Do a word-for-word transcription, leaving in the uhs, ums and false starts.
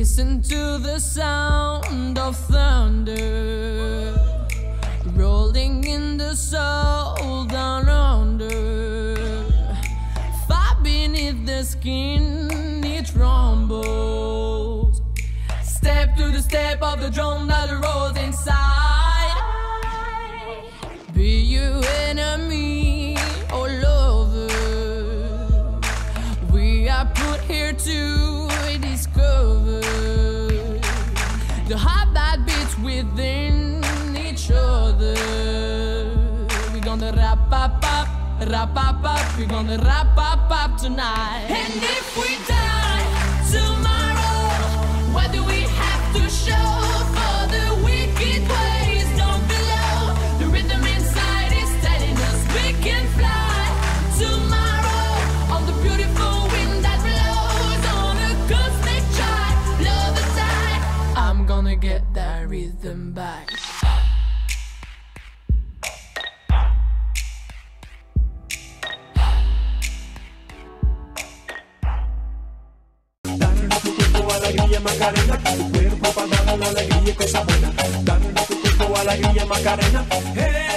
Listen to the sound of thunder rolling in the soul down under. Far beneath the skin it rumbles. Step to the step of the drum that rolls inside. Be you enemy or lover, we are put here to discover the heart that beats within each other. We're gonna wrap up up, wrap up up, we're gonna wrap up up tonight. And if we die tomorrow, what do we have to show for the wicked ways down below? The rhythm inside is telling us we can fly tomorrow on the beautiful wind that blows on a cosmic chart. Love the tide, I'm gonna get that rhythm back. Alegría Macarena, tu cuerpo para dar la alegría y cosa buena. Dale tu cuerpo alegría Macarena. Hey.